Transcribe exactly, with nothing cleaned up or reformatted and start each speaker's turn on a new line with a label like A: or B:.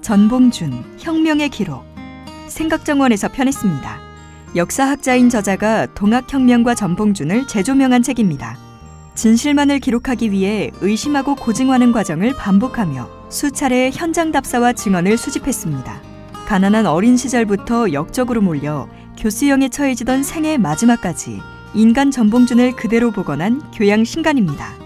A: 전봉준, 혁명의 기록. 생각정원에서 편했습니다. 역사학자인 저자가 동학혁명과 전봉준을 재조명한 책입니다. 진실만을 기록하기 위해 의심하고 고증하는 과정을 반복하며 수차례 현장 답사와 증언을 수집했습니다. 가난한 어린 시절부터 역적으로 몰려 교수형에 처해지던 생애 마지막까지 인간 전봉준을 그대로 복원한 교양 신간입니다.